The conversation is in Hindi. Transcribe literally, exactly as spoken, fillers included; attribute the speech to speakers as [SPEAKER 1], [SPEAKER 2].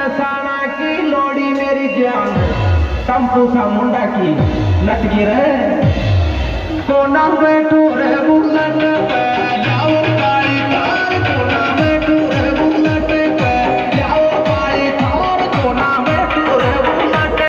[SPEAKER 1] साना की लोड़ी मेरी जान टम्पू सा मुंडा की लटकी रहे कोना बैठो रे बुला